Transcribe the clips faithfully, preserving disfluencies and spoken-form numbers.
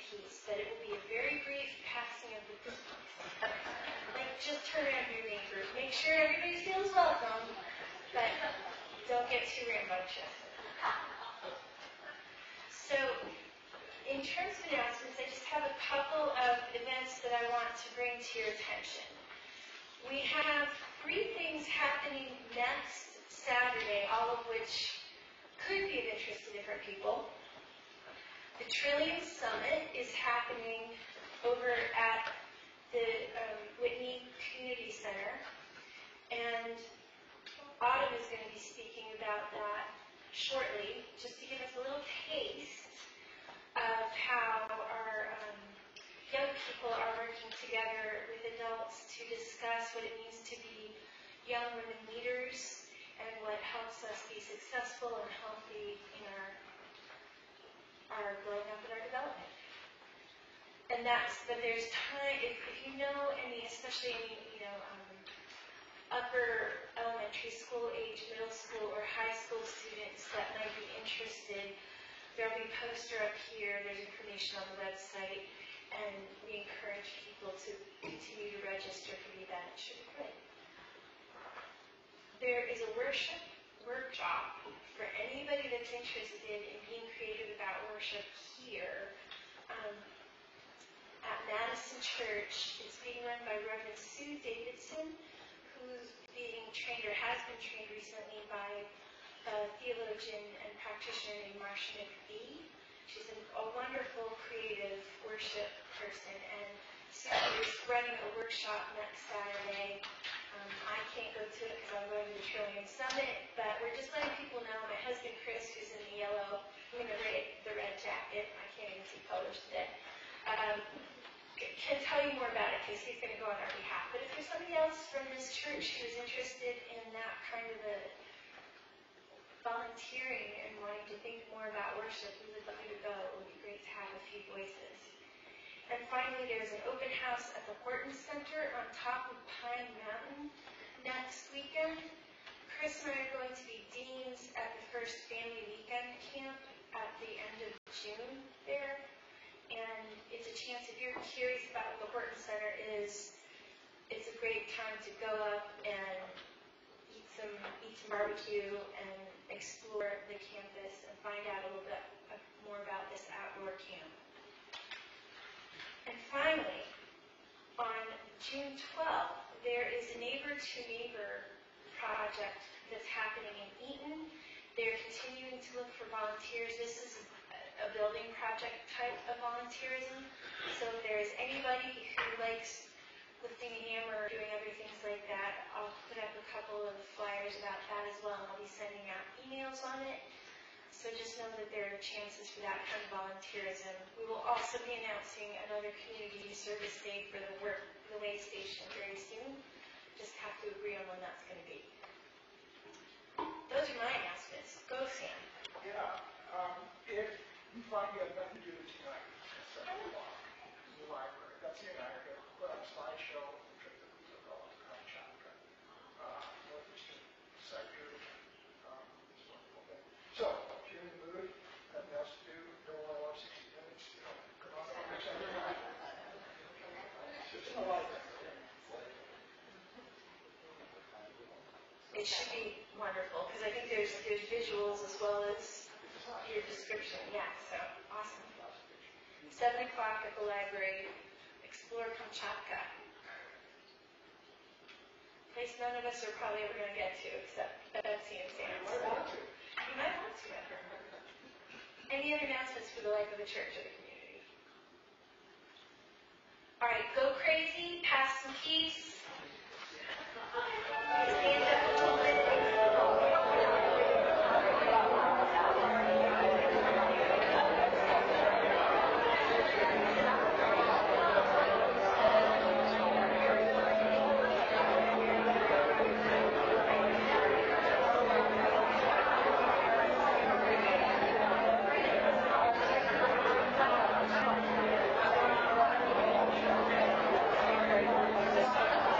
peace, that it will be a very brief passing of the peace. Like, just turn around to your neighbor. Make sure everybody feels welcome, but don't get too rambunctious. So, in terms of announcements, I just have a couple of events that I want to bring to your attention. We have three things happening next Saturday, all of which could be of interest to different people. The Trillium Summit is happening over at the um, Whitney Community Center, and Autumn is going to be speaking about that shortly, just to give us a little taste of how our um, young people are working together with adults to discuss what it means to be young women leaders and what helps us be successful and healthy in our our growing up and our development. And that's, but there's time, if, if you know any, especially any, you know, um, upper elementary school age, middle school, or high school students that might be interested, there'll be a poster up here, there's information on the website, and we encourage people to continue to register for the event. It should be great. There is a worship workshop for anybody that's interested in being creative about worship here um, at Madison Church. It's being run by Reverend Sue Davidson, who's being trained or has been trained recently by a theologian and practitioner named Marcia McBee. She's a, a wonderful, creative worship person, and Sue is running a workshop next Saturday. Um, I can't go to it because I'm going to the Trillium Summit, but we're just letting people know. My husband Chris, who's in the yellow, I mean the red, the red jacket, I can't even see colors today, um, can tell you more about it because he's going to go on our behalf. But if there's somebody else from this church who's interested in that kind of a volunteering and wanting to think more about worship, we would love you to go. It would be great to have a few voices. And finally, there's an open house at the Horton Center on top of Pine Mountain next weekend. Chris and I are going to be deans at the first family weekend camp at the end of June there. And it's a chance, if you're curious about what the Horton Center is, it's a great time to go up and eat some, eat some barbecue and explore the campus and find out a little bit more about this outdoor camp. And finally, on June twelfth, there is a Neighbor to Neighbor project that's happening in Eaton. They're continuing to look for volunteers. This is a building project type of volunteerism. So if there's anybody who likes lifting a hammer or doing other things like that, I'll put up a couple of flyers about that as well, and I'll be sending out emails on it. So just know that there are chances for that kind of volunteerism. We will also be announcing another community service day for the work, the way station very soon. Just have to agree on when that's going to be. Those are my announcements. Go, Sam. Yeah. Um, if you find you have nothing to do tonight at seven o'clock in the library, that's the night. I'm going to put up a slideshow of the trip that we took on to Kamchatka, uh, Northeastern sector. Um, it's a wonderful thing. So, if you're in the mood, nothing else to do, don't want to watch sixty minutes, you know, come on. Just I like that. It should be wonderful because I think there's there's visuals as well as your description. Yeah, so awesome. Seven o'clock at the library. Explore Kamchatka. Place none of us are probably ever going to get to, except Betsy and Sam. You might want to. You might want to. Any other announcements for the life of the church or the community? All right, go crazy. Pass some keys. Stand up a little bit. Just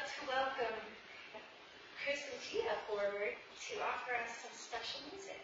to welcome Chris and Gia forward to offer us some special music.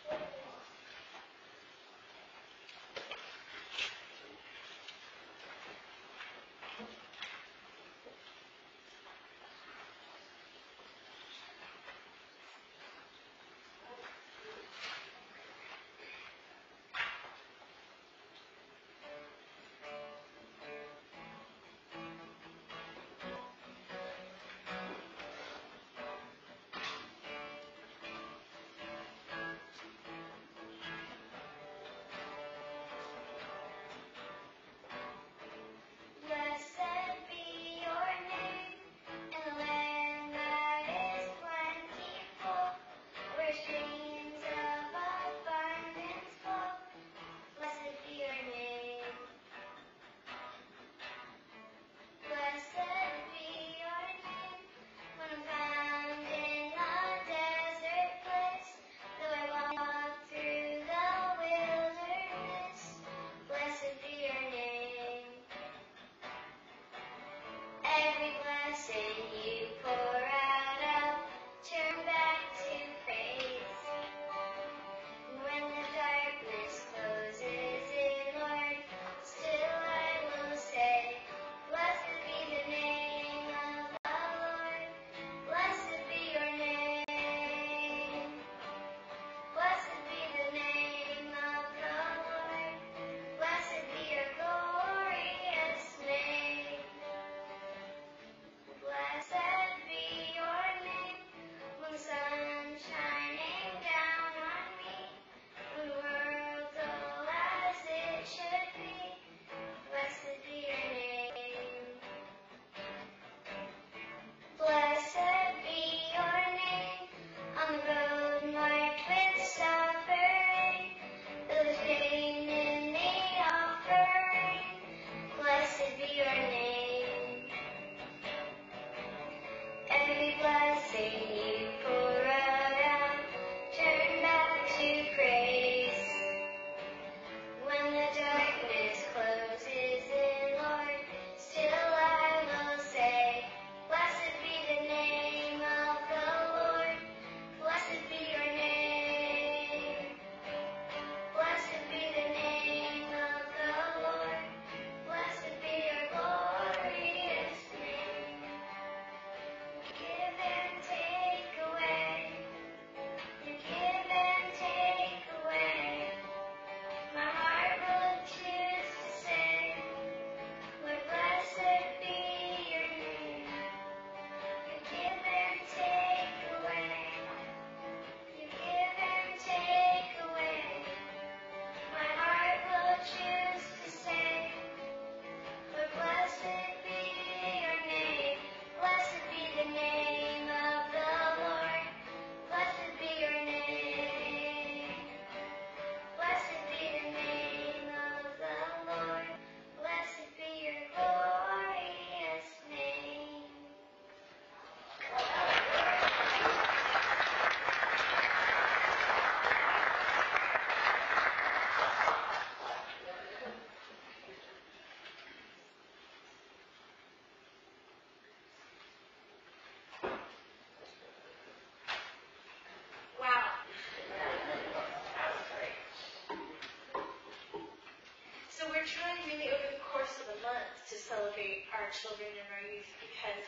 Celebrate our children and our youth because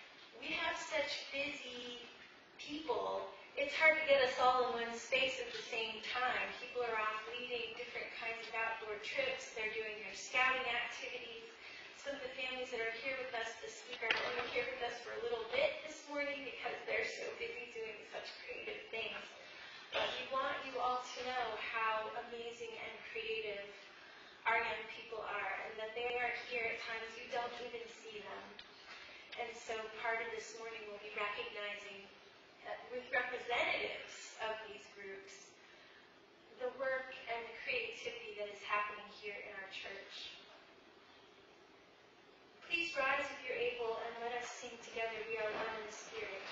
we have such busy people. It's hard to get us all in one space at the same time. People are off leading different kinds of outdoor trips. They're doing their scouting activities. Some of the families that are here with us this week are only here with us for a little bit this morning because they're so busy doing such creative things. But we want you all to know how amazing and creative our young people are, and that they are here at times you don't even see them. And so part of this morning will be recognizing that with representatives of these groups, the work and the creativity that is happening here in our church. Please rise if you're able and let us sing together, We Are One in the Spirit.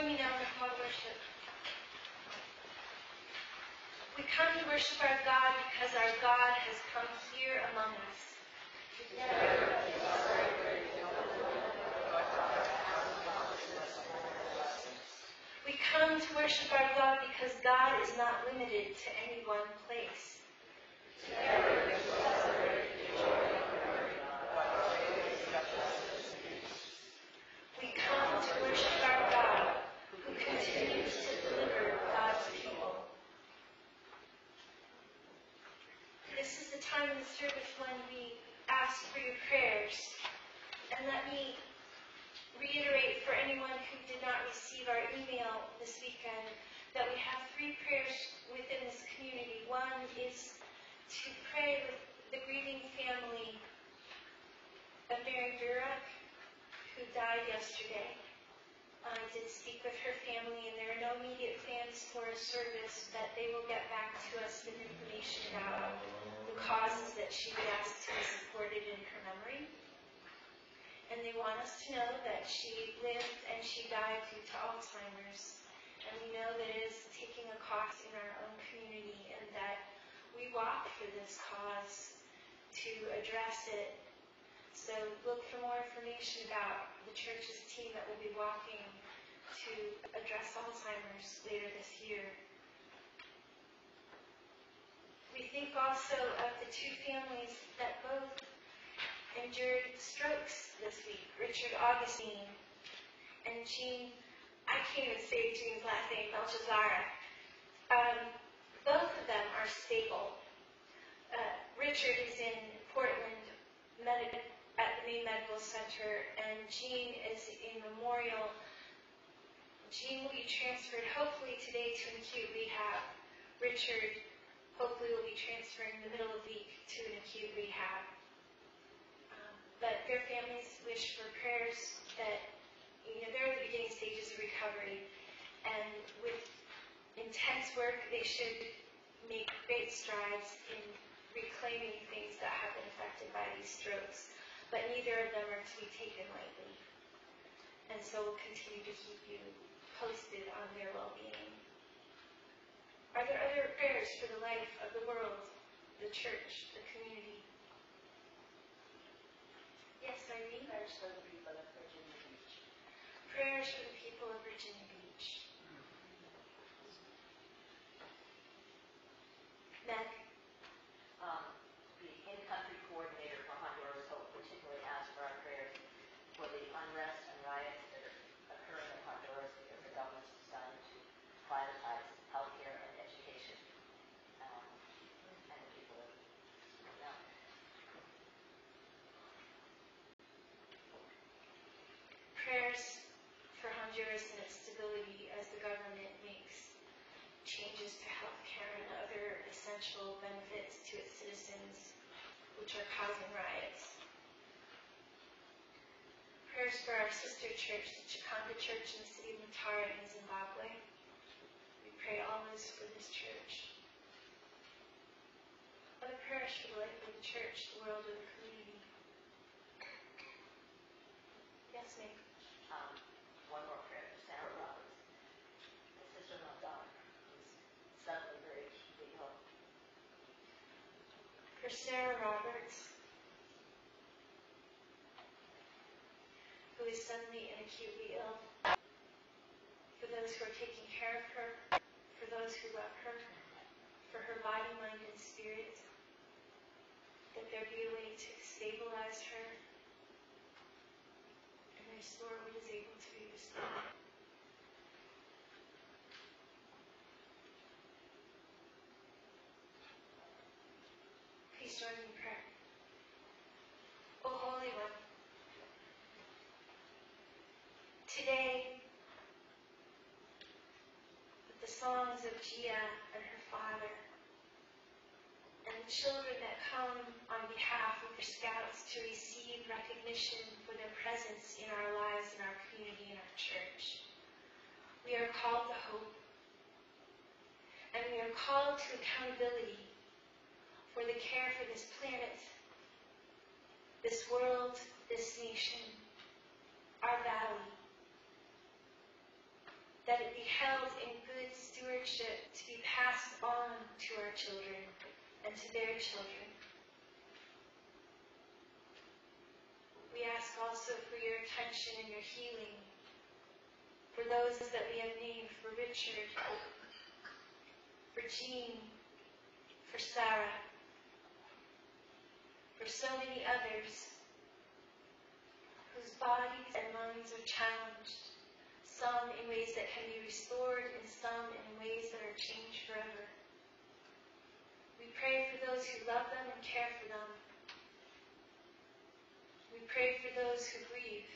me now in the call to worship. We come to worship our God because our God has come here among us. We come to worship our God because God is not limited to any one place. We come to worship our God who continues to deliver God's people. This is the time in the service when we ask for your prayers. And let me reiterate for anyone who did not receive our email this weekend that we have three prayers within this community. One is to pray with the grieving family of Mary Burek, who died yesterday. I did speak with her family, and there are no immediate plans for a service, but they will get back to us with information about the causes that she would ask to be supported in her memory. And they want us to know that she lived and she died due to Alzheimer's. And we know that it is taking a cost in our own community, and that we walk for this cause to address it. So look for more information about the church's team that will be walking to address Alzheimer's later this year. We think also of the two families that both endured strokes this week, Richard Augustine and Jean, I can't even say Jean's last name, Belshazzara. Um, both of them are stable. Uh, Richard is in Portland Med- at the Maine Medical Center, and Jean is in Memorial. Jean will be transferred hopefully today to an acute rehab. Richard hopefully will be transferring in the middle of the week to an acute rehab. But their families wish for prayers that, you know, they're in the beginning stages of recovery. And with intense work, they should make great strides in reclaiming things that have been affected by these strokes. But neither of them are to be taken lightly. And so we'll continue to keep you posted on their well-being. Are there other prayers for the life of the world, the church, the community? Yes, Irene? Prayers for the people of Virginia Beach. Prayers for the people of Virginia Beach. Meg? Um, the in-country coordinator for Honduras Hope particularly asked for our prayers for the unrest and riots that are occurring in Honduras because the government's decided to privatize healthcare and education. Um, and the people of, you know, Prayers for Honduras and its stability as the government makes changes to healthcare and other essential benefits to its citizens, which are causing riots. Prayers for our sister church, the Chikanda Church in the city of Mutare in Zimbabwe. We pray always for this church. Other prayers for the life of the church, the world, and the community. Yes, ma'am. um, one more prayer for Sarah Roberts, my sister-in-law daughter, who's suddenly very ill. For Sarah Roberts, who is suddenly and acutely ill. For those who are taking care of her, for those who love her, for her body, mind, and spirit, that there be a way to stabilize her and restore what is able to be restored. Please join me in prayer. O Holy One, today, with the songs of Gia and her father, and the children that come on behalf of their scouts to receive recognition for their presence in our lives, in our community, in our church, we are called to hope, and we are called to accountability for the care for this planet, this world, this nation, our valley. that it be held in good stewardship to be passed on to our children and to their children. We ask also for your attention and your healing for those that we have named, for Richard, for Jean, for Sarah, for so many others whose bodies and minds are challenged, some in ways that can be restored and some in ways that are changed forever. We pray for those who love them and care for them. We pray for those who grieve.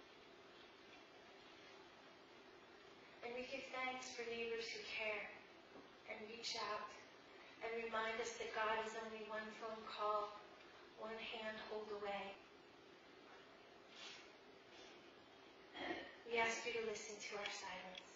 And we give thanks for neighbors who care and reach out and remind us that God is only one phone call, one hand hold away. We ask you to listen to our silence.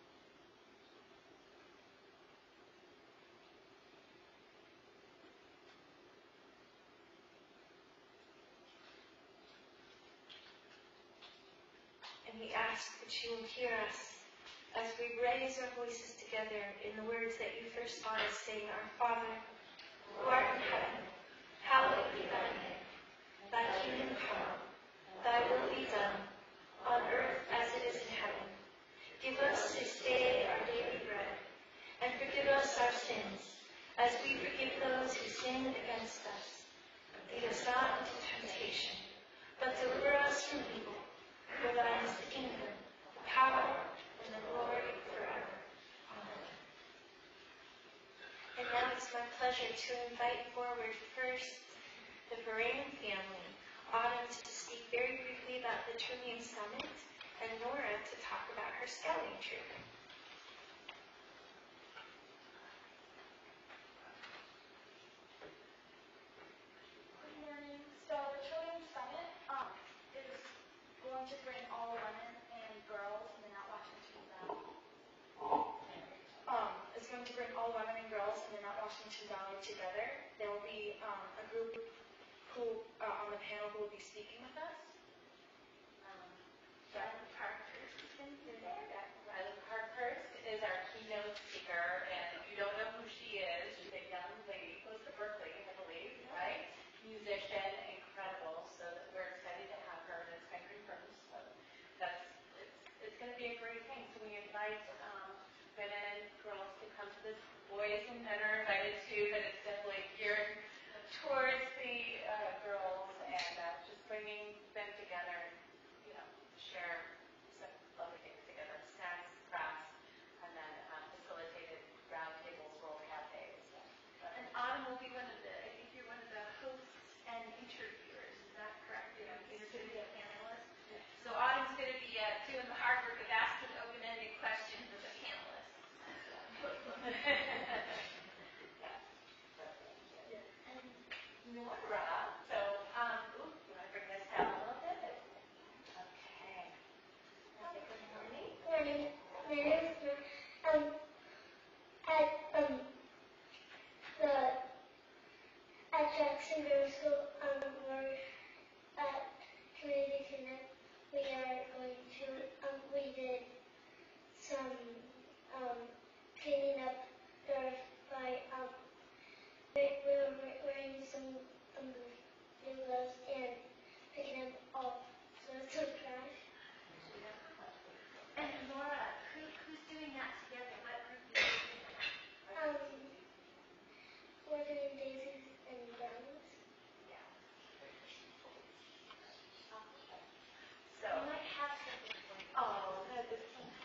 And we ask that you will hear us as we raise our voices together in the words that you first taught us, saying, Our Father, who art in heaven, hallowed be thy name. Thy kingdom come, thy will be done, on earth as it is in heaven. Give us this day our daily bread, and forgive us our sins, as we forgive those who sin against us. Lead us not into temptation, but deliver us from evil. For thine is the kingdom, the power, and the glory forever. Amen. And now it's my pleasure to invite forward first the Moran family, Autumn to speak very briefly about the Trillium Summit, and Nora to talk about her scouting troop. Good morning. So the Trillium Summit um, is going to bring all women and girls in the Not Washington Valley. Um, it's going to bring all women and girls in the Not Washington Valley together. There will be um, a group who uh, on the panel who will be speaking with us. Um, Riley Parkhurst is going to be there. Riley Parkhurst is our keynote speaker, and if you don't know who she is, she's a young lady, close to Berkeley, I believe, right? Musician, incredible, so that we're excited to have her, and it's been confirmed, so that's, it's, it's going to be a great thing. So we invite um, women, girls to come to this. Boys and men are invited too, but it's definitely geared towards the uh, girls, and uh, just bringing them together and, you know, share some lovely things together, snacks, crafts, and then uh, facilitated round tables, world cafes. And Autumn will be one of the, I think you're one of the hosts and interviewers, is that correct? You're going to be a panelist. So Autumn's going to be uh, doing the hard work of asking open-ended questions as a panelist. Nora, so, um, ooh, you want to bring this down a little bit? Okay. Okay, good morning. Morning. My name is Nora. Um, at um the at Jackson Middle School, um, we're at Community Connect. We are going to um we did some um cleaning up the by um we we were wearing some um blue gloves and picking up all sorts of trash. And Laura, who, who's doing that together? What group is doing that? Um, we're doing daisies and brownies. So, You might have something for you. oh, no, this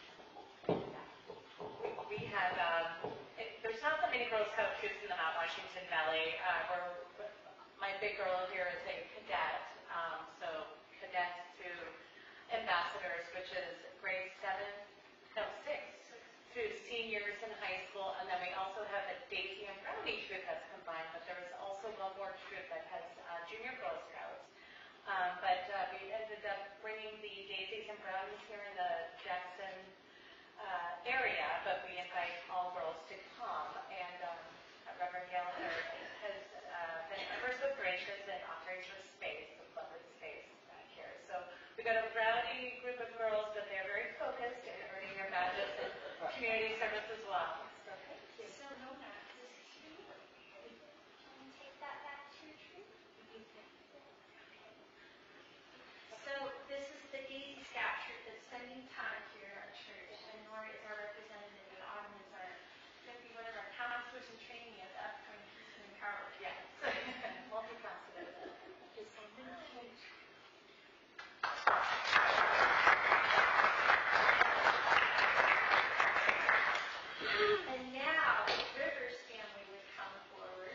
we have, um, it, there's not that many Girl Scout troops in the Mount Washington Valley. Uh, we're, my big girl here is a cadet, um, so cadet to ambassadors, which is grade seven, no, six, through seniors in high school, and then we also have a Daisy and Brownie troop that's combined, but there is also one more troop that has uh, junior Girl Scouts. Um, but uh, we ended up bringing the Daisies and Brownies here in the Jackson uh, area, but we invite all girls to come, and um, Reverend Gail has uh, been ever so gracious and offers us space, a lovely space back here. So we got a rowdy group of girls, but they're very focused and earning their badges and community service as well. So thank you. So, Nona, this is for you. Can you take that back to your tree? So, this is the Daisy Scout troop that's spending time here at our church, and Nora is our representative, and Autumn is our, going to be one of our counselors in training at the upcoming Houston Power. Yes. Multifaceted. Just so much. And now, Rivers family would come forward.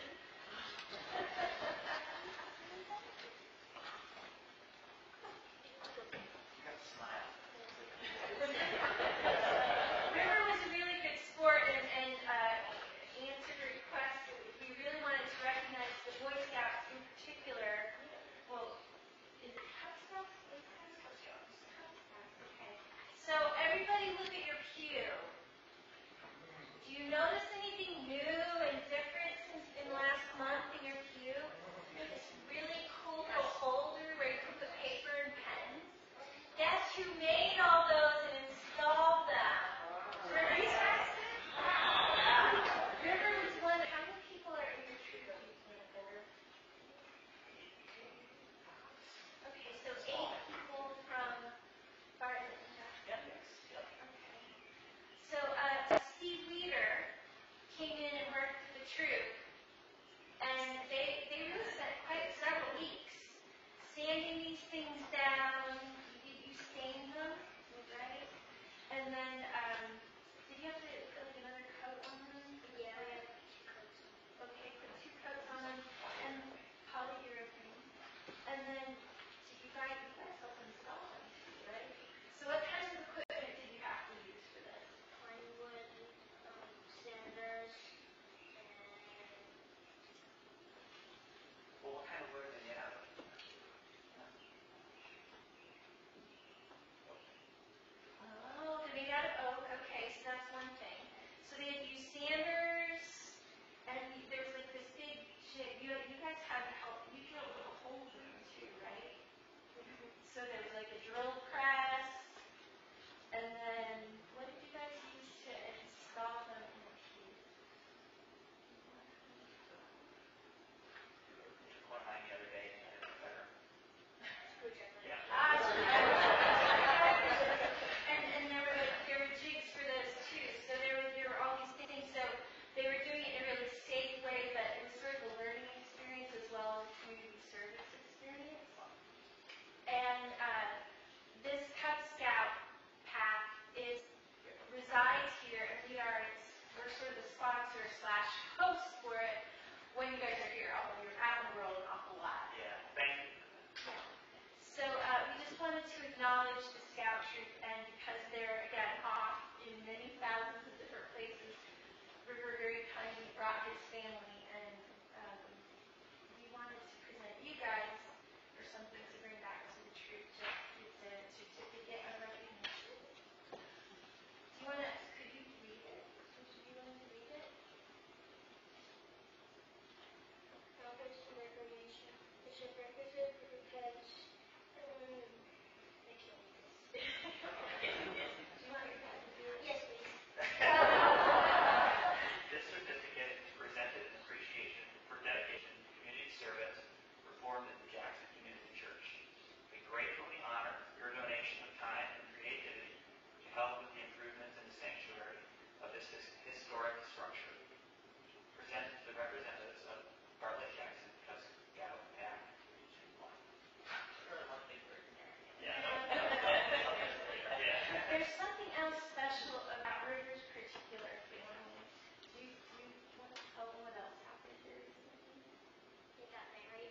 River was a really good sport and, and uh, answered a request. We really wanted to recognize the Boy Scouts in particular. Well, is it Cub Scouts? Is it Cub Scouts? Cub Scouts, okay. So everybody look at your pew. Do you notice anything new and different since in last month in your pew? This really cool little holder where you can put paper and pens. Guess who made all those and installed them? River Jackson? River was one. How many people are in your troop? River? Okay, so eight people from Bartlett. Yep. Okay. So uh, Steve Weeder came in and worked with the troop, and they they really spent quite several weeks sanding these things down. You, you stain them, right? And then um, did you have to put like another coat on them? Yeah. Okay, put two coats on them and polyurethane. And then did you guys you guys help install them too, right? So what kinds of equipment did you have to use for this? Plywood, um, sanders, Well, what kind of wood are they made out of? Oh, they're made out of oak. Okay, so that's one thing. So they had to use sanders, and there was like this big jig. You, you guys had to help. You drilled little holes in them too, right? So there was like a drill press, and then what did you guys use to install them in the pew? Took one of mine the other day and I had it better. Yeah. Ah, and and there were there were jigs for those too. So there were there were all these things. So they were doing it in a really safe way, but it was sort of a learning experience as well as a community service experience. And uh, this Cub Scout pack is resides here, and we are we're sort of the sponsor slash host for it when you guys are here. Although you're out in the world an awful lot. Yeah, thank you. So uh, we just wanted to acknowledge the Scout troop, and because they're, again, off in many thousands of different places, River very kindly brought his family, and um, we wanted to present you guys for something to bring back to the troop. Just it's a certificate of recognition. Do you want to, could you read it? Would you be willing to read it? Robert's recognition. It's a requisite because um, I can't read this. Do you want your dad to do it? Yes, please. This certificate is presented in appreciation for dedication to community service performed at the Jackson Community Church. We gratefully honor your donation of time and creativity to help with the improvements in the sanctuary of this his- historic structure. Presented to the representatives of Bartlett Jackson Cub Scout Pack. Yeah. Yeah. There's something else special about River's particular family. Do you, do you want to tell them what else happened here recently? They got married.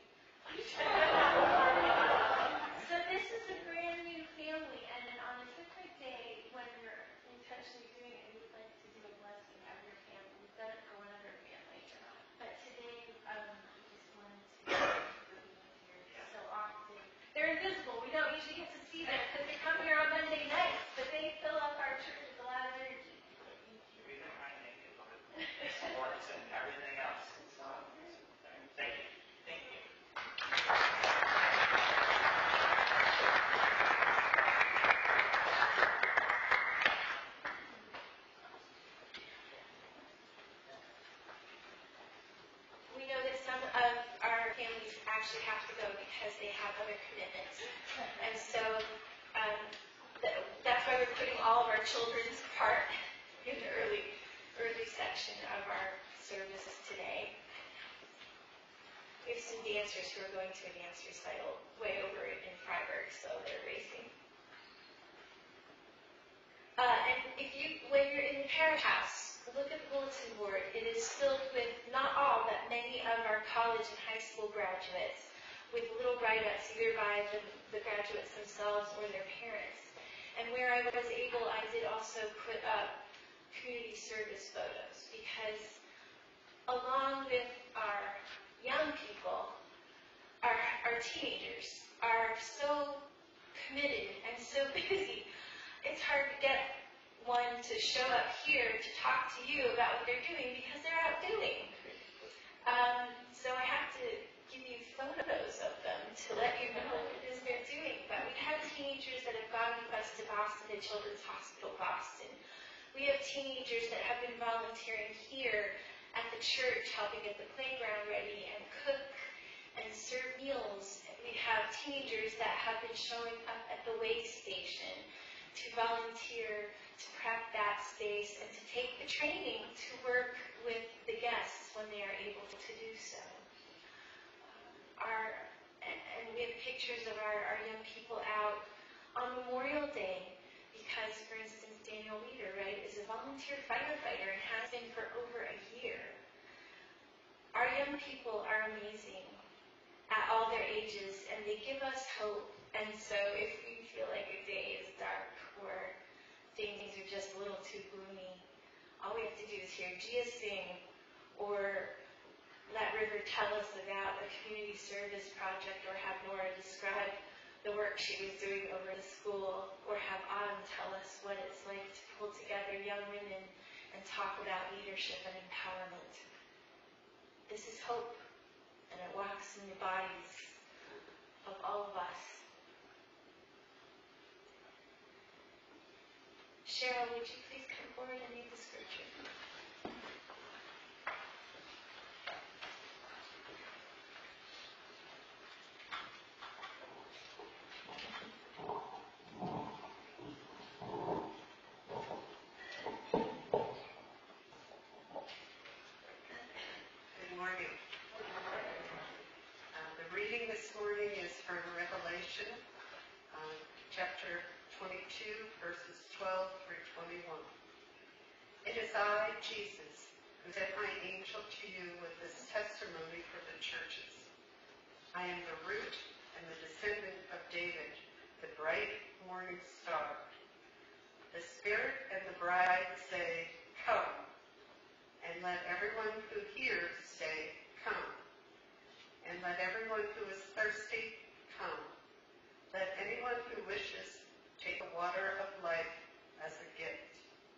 So this is a brand new family, and then on a different day, when we're intentionally doing it, we would like to do a blessing of your family. We've done it for one other family. But today, um, we just wanted to be here so often. They're invisible. We don't usually get to see them because they come here on Monday nights, but they fill up our church with a lot of energy. We've been trying to make it look sports and everything else. So, thank you. Thank you. actually have to go because they have other commitments. And so um, th- that's why we're putting all of our children's part in the early, early section of our services today. We have some dancers who are going to a dance recital way over in Freiburg, so they're racing. Uh, and if you, when you're in the parish house, look at the bulletin board. It is filled with, not all, but many of our college and high school graduates, with little write-ups either by the, the graduates themselves or their parents. And where I was able, I did also put up community service photos, because along with our young people, our, our teenagers are so committed and so busy. It's hard to get one to show up here to talk to you about what they're doing because they're out doing. Um, so I have to give you photos of them to let you know what it is they're doing. But we have teenagers that have gone with us to Boston, to Children's Hospital Boston. We have teenagers that have been volunteering here at the church, helping get the playground ready and cook and serve meals. We have teenagers that have been showing up at the way station to volunteer, to prep that space, and to take the training to work with the guests when they are able to do so. Our, and, and we have pictures of our, our young people out on Memorial Day, because, for instance, Daniel Leader, right, is a volunteer firefighter and has been for over a year. Our young people are amazing at all their ages, and they give us hope. And so if we feel like a day is dark or things are just a little too gloomy, all we have to do is hear Gia sing, or let River tell us about a community service project, or have Nora describe the work she was doing over the school, or have Autumn tell us what it's like to pull together young women and talk about leadership and empowerment. This is hope, and it walks in the bodies of all of us. Cheryl, would you please come forward and read the scripture? Good morning. Uh, the reading this morning is from Revelation, uh, chapter twenty-two, verses twelve through twenty-one. It is I, Jesus, who sent my angel to you with this testimony for the churches. I am the root and the descendant of David, the bright morning star. The Spirit and the bride say, "Come." And let everyone who hears say, "Come." And let everyone who is thirsty come. Let anyone who wishes take the water of life as a gift.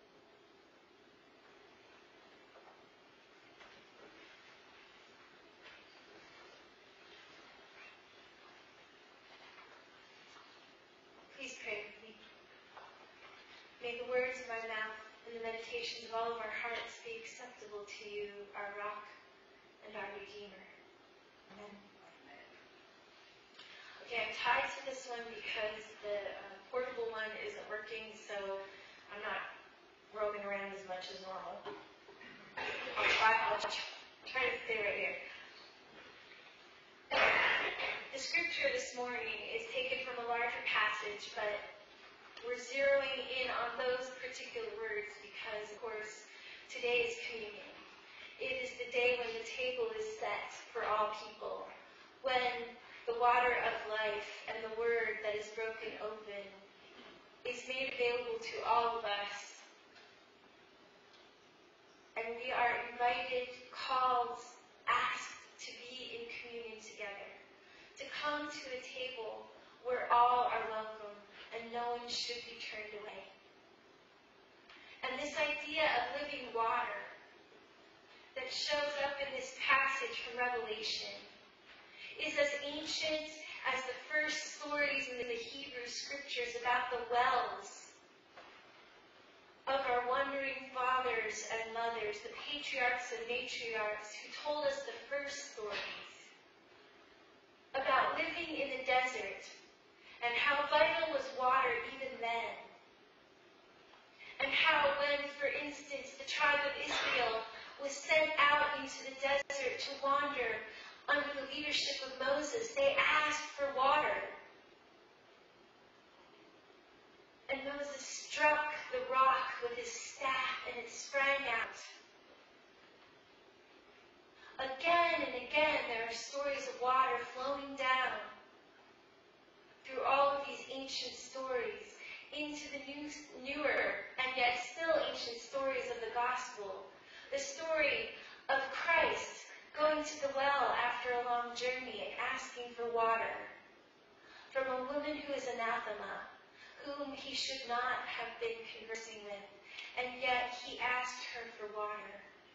Please pray with me. May the words of my mouth and the meditations of all of our hearts be acceptable to you, our rock and our Redeemer. Amen. Okay, I'm tied to this one because the uh, portable one isn't working, so I'm not roaming around as much as normal. I'll try, I'll try to stay right here. The scripture this morning is taken from a larger passage, but we're zeroing in on those particular words because, of course, today is communion. It is the day when the table is set for all people, when the water of life and the word that is broken open is made available to all of us. And we are invited, called, asked to be in communion together, to come to a table where all are welcome and no one should be turned away. And this idea of living water that shows up in this passage from Revelation is as ancient as the first stories in the Hebrew scriptures about the wells of our wandering fathers and mothers, the patriarchs and matriarchs who told us the first stories. about living in the desert and how vital was water even then. And how when, for instance, the tribe of Israel was sent out into the desert to wander under the leadership of Moses, they asked for water. And Moses struck the rock with his staff and it sprang out. Again and again, there are stories of water flowing down through all of these ancient stories into the new, newer and yet still ancient stories of the gospel. The story of Christ going to the well after a long journey and asking for water from a woman who is anathema, whom he should not have been conversing with, and yet he asked her for water.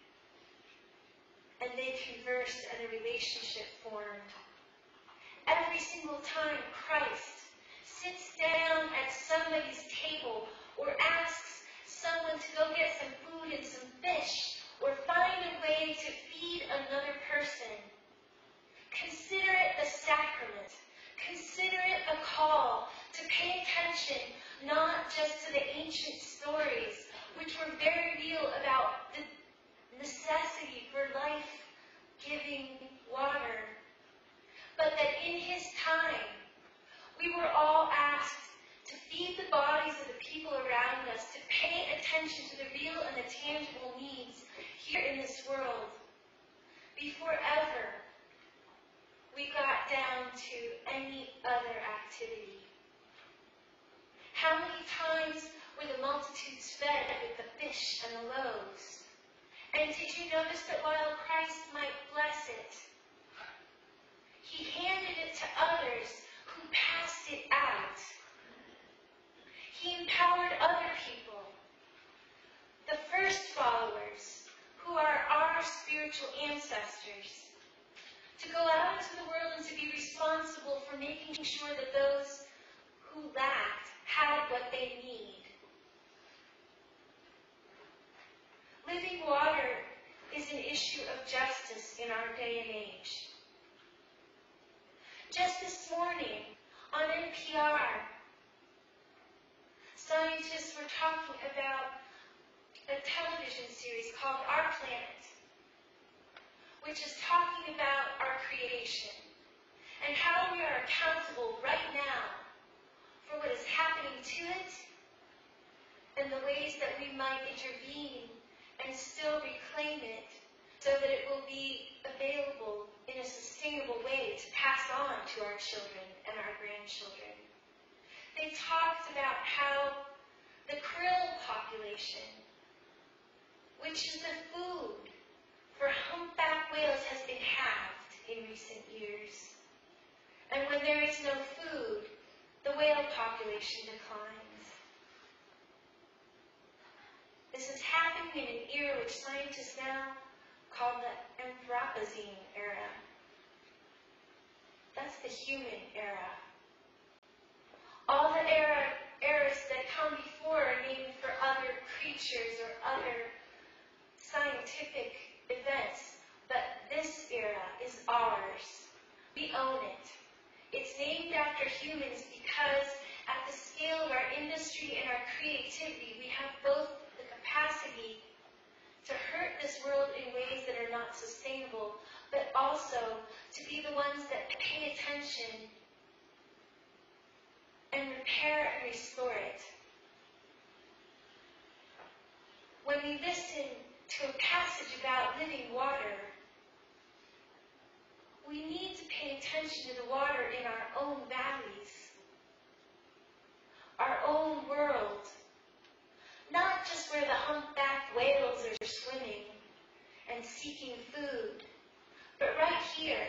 And they conversed and a relationship formed. Every single time Christ sits down at somebody's table or asks someone to go get some food and some fish or find a way to feed another person, consider it a sacrament. Consider it a call to pay attention not just to the ancient stories, which were very real about the necessity for life-giving water, but that in his time, we were all asked to feed the bodies of the people around us, to pay attention to the real and the tangible needs here in this world, before ever we got down to any other activity. How many times were the multitudes fed with the fish and the loaves? And did you notice that while Christ might bless it, he handed it to others who passed it out. He empowered other people, the first followers, who are our spiritual ancestors, to go out into the world and to be responsible for making sure that those who lacked had what they need. Living water is an issue of justice in our day and age. Just this morning, on N P R, scientists were talking about a television series called Our Planet, which is talking about our creation and how we are accountable right now for what is happening to it and the ways that we might intervene and still reclaim it so that it will be available in a sustainable way to pass on to our children and our grandchildren. They talked about how the krill population, which is the food for humpback whales, has been halved in recent years. And when there is no food, the whale population declines. This is happening in an era which scientists now call the Anthropocene era. That's the human era. All the era, eras that come before are named for other creatures or other scientific events, but this era is ours. We own it. It's named after humans because at the scale of our industry and our creativity, we have both the capacity to hurt this world in ways that are not sustainable, but also to be the ones that pay attention and repair and restore it. When we listen to a passage about living water, we need to pay attention to the water in our own valleys, our own world, not just where the humpback whales are swimming and seeking food, but right here.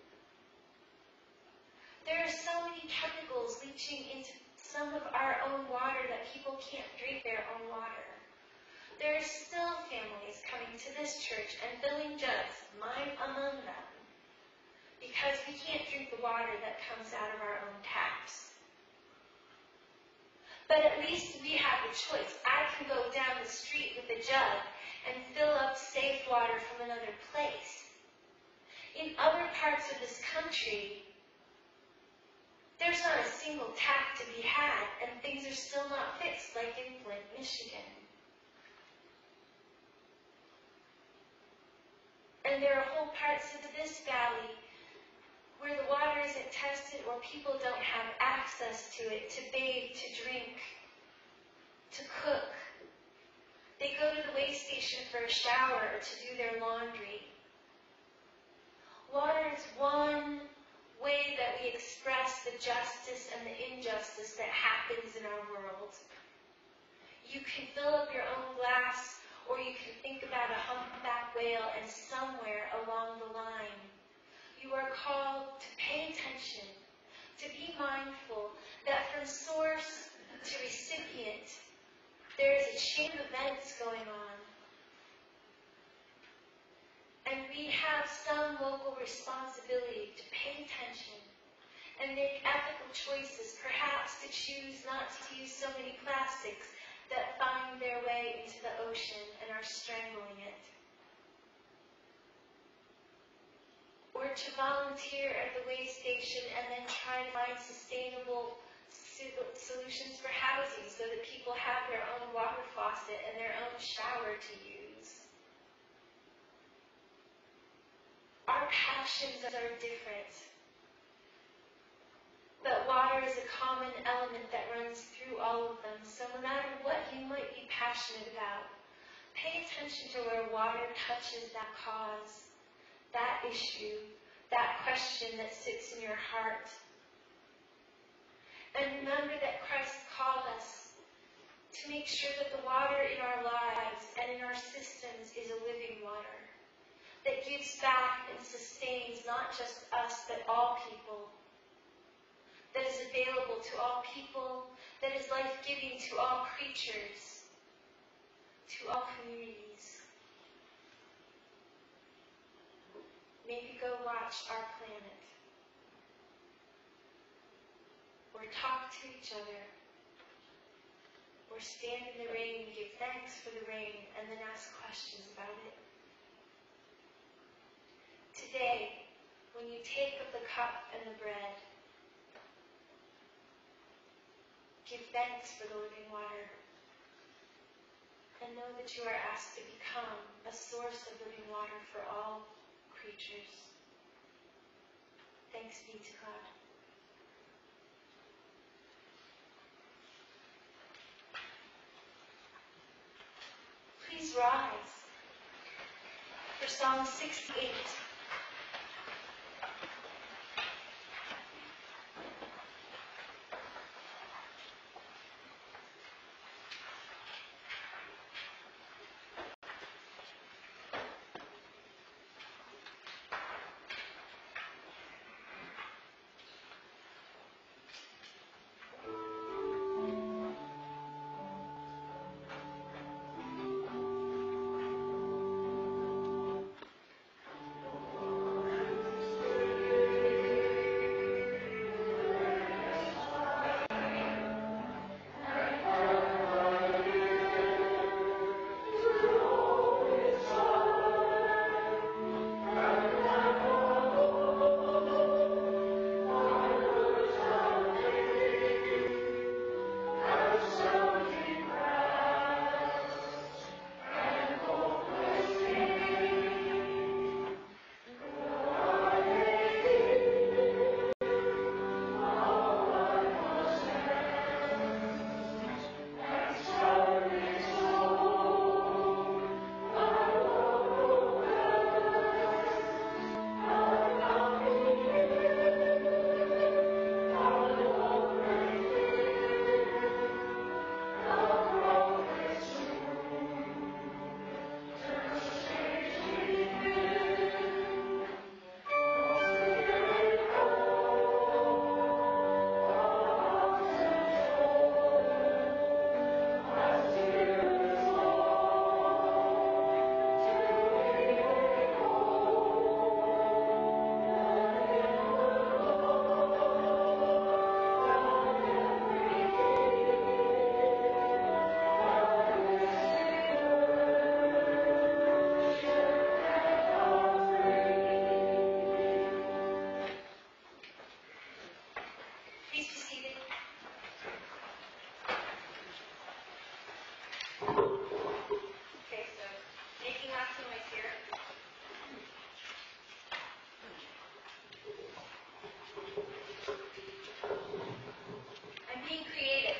There are so many chemicals leaching into some of our own water that people can't drink their own water. There are still families coming to this church and filling jugs, mine among them, because we can't drink the water that comes out of our own taps. But at least we have the choice. I can go down the street with a jug and fill up safe water from another place. In other parts of this country, There's not a single tap to be had, and things are still not fixed like in Flint, Michigan. And there are whole parts of this valley where the water isn't tested or people don't have access to it to bathe, to drink, to cook. They go to the way station for a shower or to do their laundry. Water is one way that we express the justice and the injustice that happens in our world. You can fill up your own glass, or you can think about a humpback whale, and somewhere along the line, you are called to pay attention, to be mindful that from source to recipient, there is a chain of events going on. And we have some local responsibility to pay attention and make ethical choices, perhaps to choose not to use so many plastics that find their way into the ocean and are strangling it. Or to volunteer at the way station and then try to find sustainable solutions for housing so that people have their own water faucet and their own shower to use. Our passions are different, but water is a common element that runs through all of them. So no matter what you might be passionate about, pay attention to where water touches that cause, that issue, that question that sits in your heart. And remember that Christ called us to make sure that the water in our lives and in our systems is a living water that gives back and sustains not just us, but all people, that is available to all people, that is life-giving to all creatures, to all communities. Maybe go watch our planet, or talk to each other, or stand in the rain and give thanks for the rain and then ask questions about it. Today, when you take up the cup and the bread, give thanks for the living water, and know that you are asked to become a source of living water for all creatures. Thanks be to God. Please rise for Psalm sixty-eight. have some noise here. I'm being creative.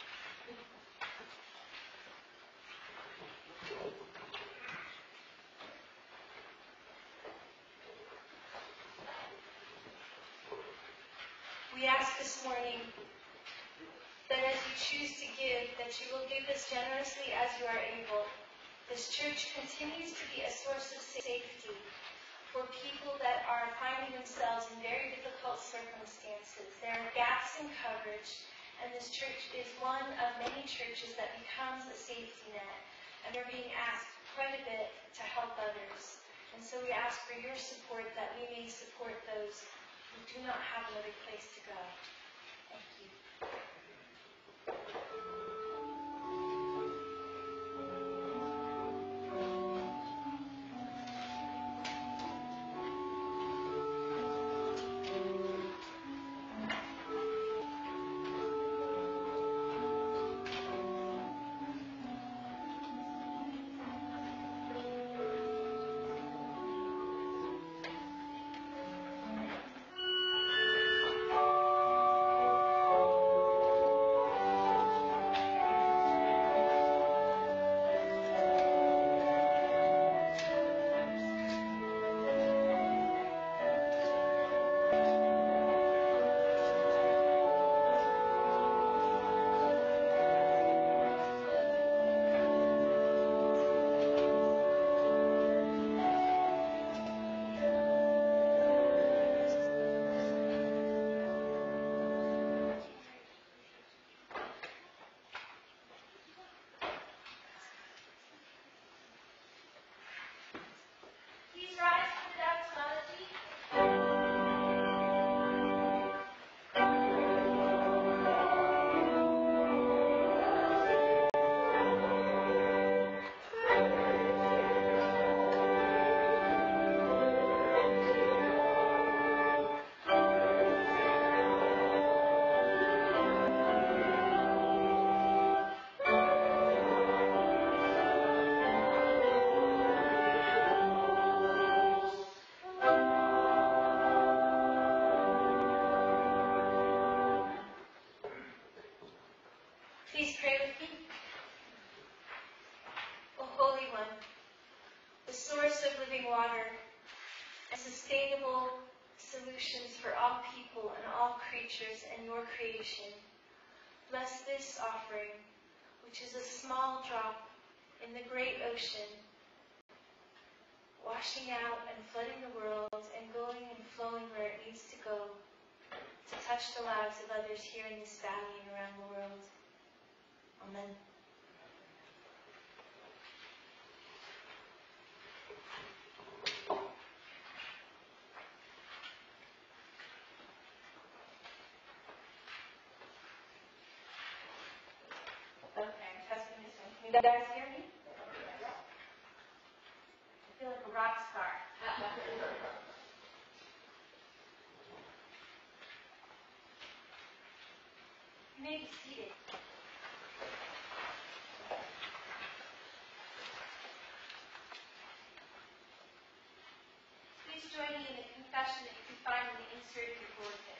We ask this morning that as you choose to give, that you will give as generously as you are able. This church continues to be a source of safety for people that are finding themselves in very difficult circumstances. There are gaps in coverage, and this church is one of many churches that becomes a safety net, and we're being asked quite a bit to help others. And so we ask for your support that we may support those who do not have another place to go. Thank you. Please rise for the doxology. Please pray with me. O Holy One, the source of living water and sustainable solutions for all people and all creatures in your creation, bless this offering, which is a small drop in the great ocean, washing out and flooding the world and going and flowing where it needs to go to touch the lives of others here in this valley and around the world. Amen. Okay, I'm testing this one. Can you guys hear me? I feel like a rock star. You may be seated. Please join me in the confession that you can find in the insert of your bulletin.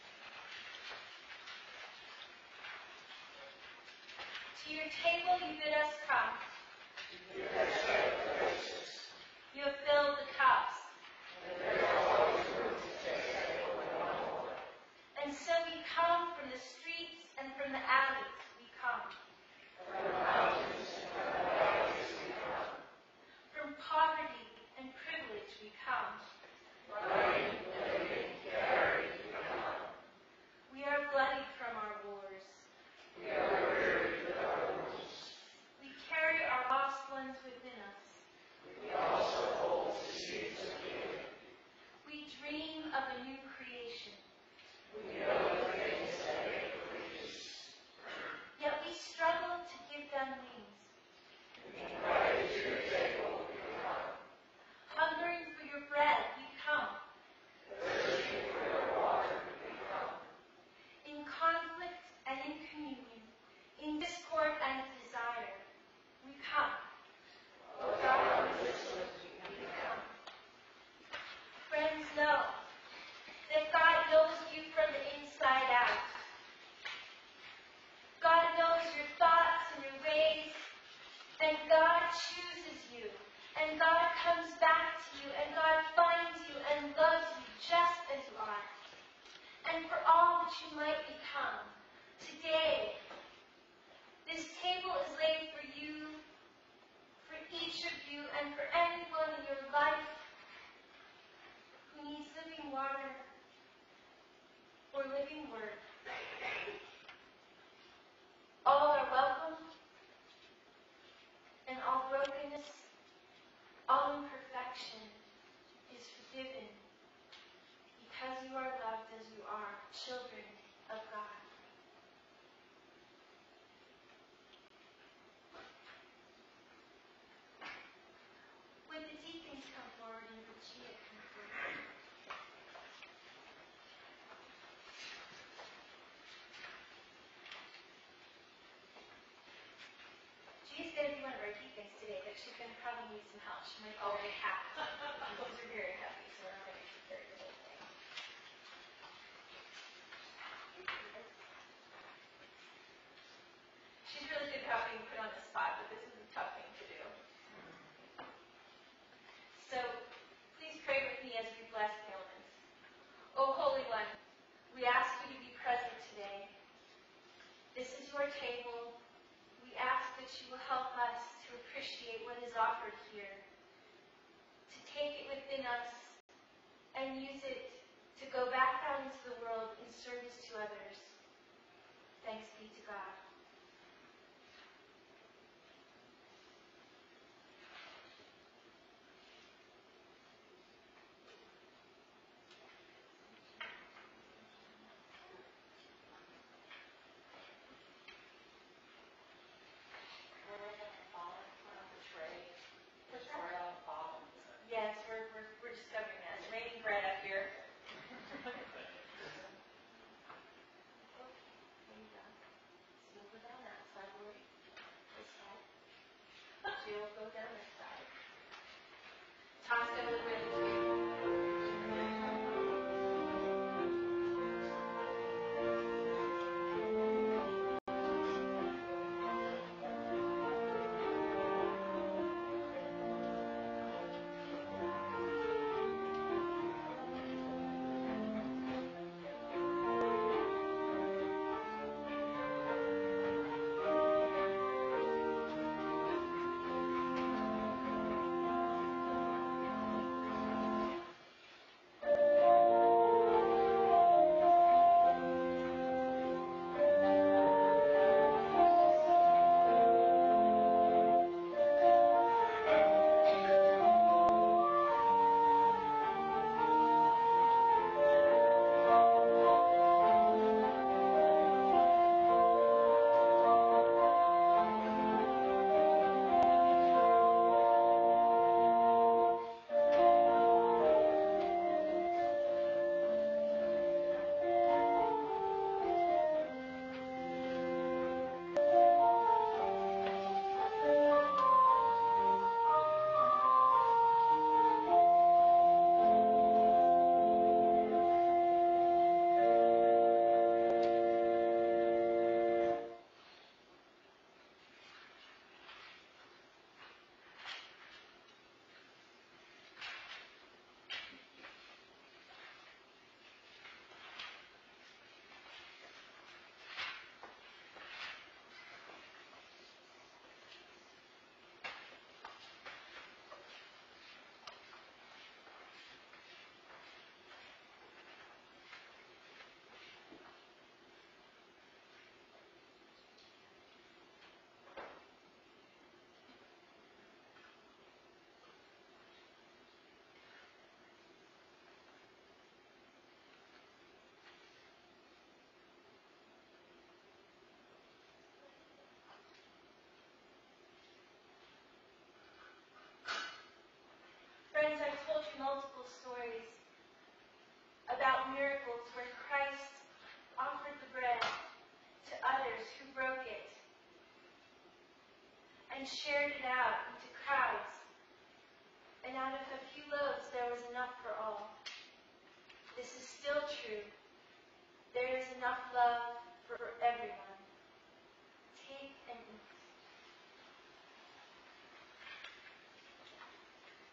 To your table you bid us come. You have filled the cups. And so we come from the streets and from the alleys. We come. From poverty and privilege we come. We are bloodied from our wars. We carry our lost ones within us. We dream of a new creation. Yet we struggle to give them wings. Hungering for your bread, we come. God comes back to you, and God finds you and loves you just as you are. And for all that you might become, today, this table is laid for you, for each of you, and for anyone in your life who needs living water or living word. All are welcome, and all brokenness, all imperfection is forgiven, because you are loved as you are, children of God. Would the deacons come forward and would Gia come forward? Gia's going to be one of our deacons today, but she's going to probably need some help. She might already have. Those are very happy, so we're not going to carry the whole thing. She's really good at how being put on the spot, but this is a tough thing to do. So, please pray with me as we bless the elements. O Holy One, we ask you to be present today. This is your table. We ask that you will help us to appreciate what is offered here, to take it within us and use it to go back out into the world in service to others. Thanks be to God. Yes, we're, we're, we're discovering that. It's raining bread up here. There you go. So we'll go down that side, Lori. This side. Jill, go down this side. Tom's going to look ready for you. Friends, I've told you multiple stories about miracles where Christ offered the bread to others who broke it and shared it out into crowds. And out of a few loaves, there was enough for all. This is still true. There is enough love for everyone. Take and eat.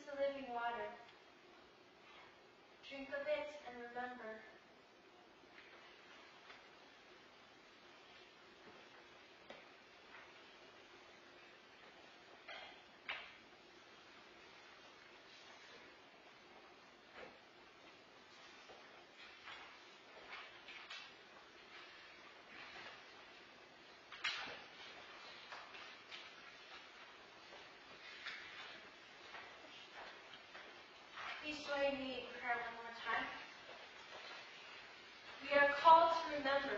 the living water. Drink of it and remember. Please join me in prayer one more time. We are called to remember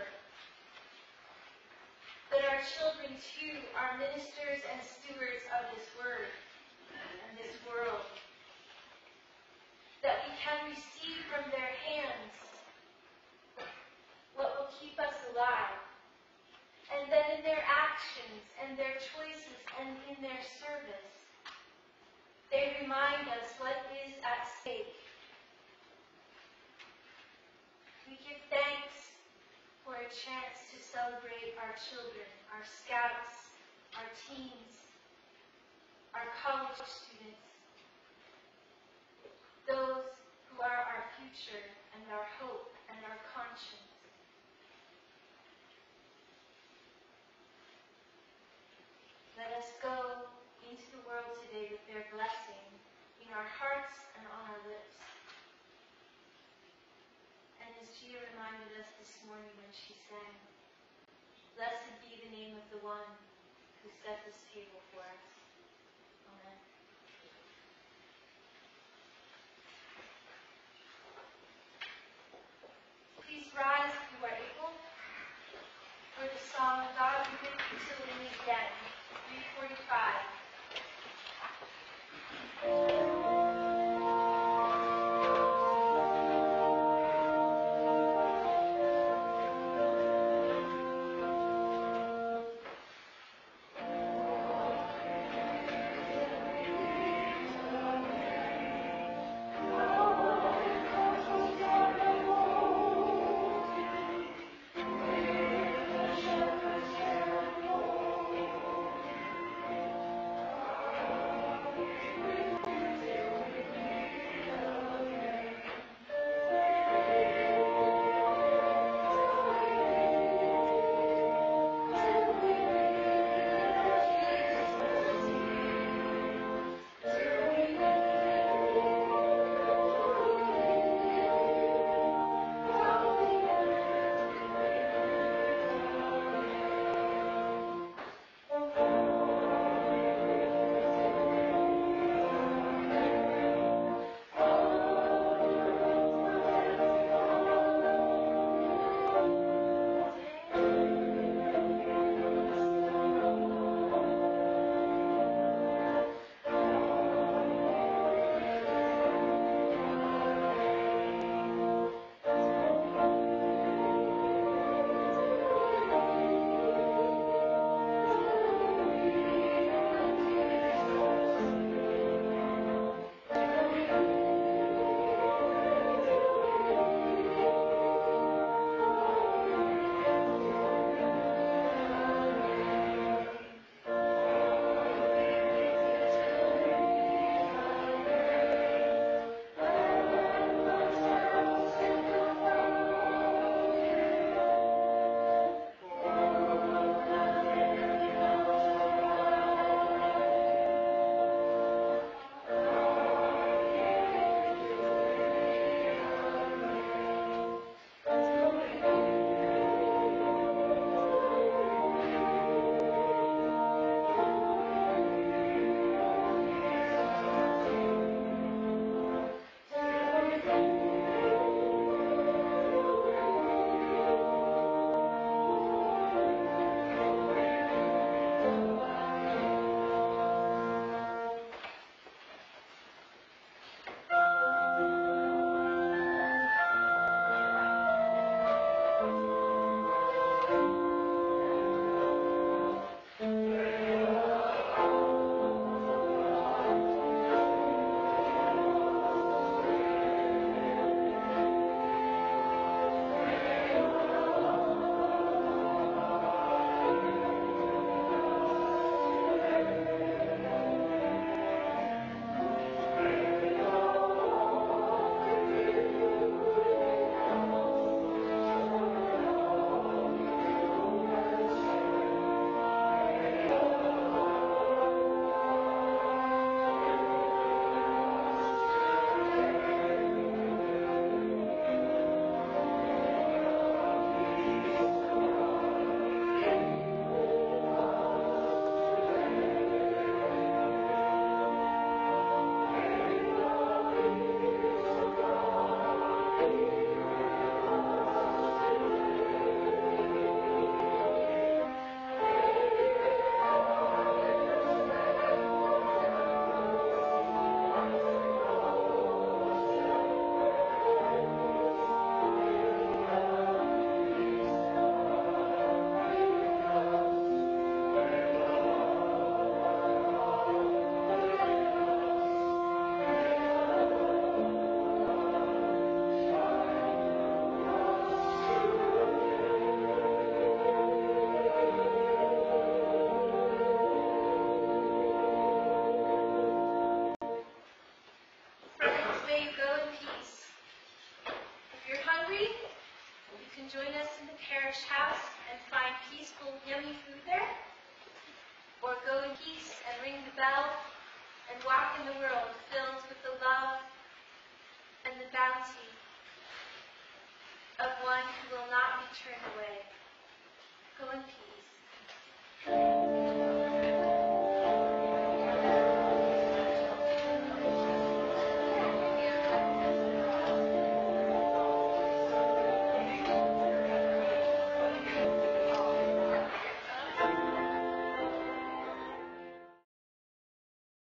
that our children too are ministers and stewards of this word and this world. That we can receive from their hands what will keep us alive. And that in their actions and their choices and in their service, they remind us what is at stake. We give thanks for a chance to celebrate our children, our scouts, our teens, our college students, those who are our future and our hope and our conscience. Let us go into the world today with their blessing in our hearts and on our lips. And as Gia reminded us this morning when she sang, blessed be the name of the one who set this table for us. Amen. Please rise if you are able for the song God Be With You Till We Meet Again, three forty-five. Thank you. walk in the world filled with the love and the bounty of one who will not be turned away. Go in peace.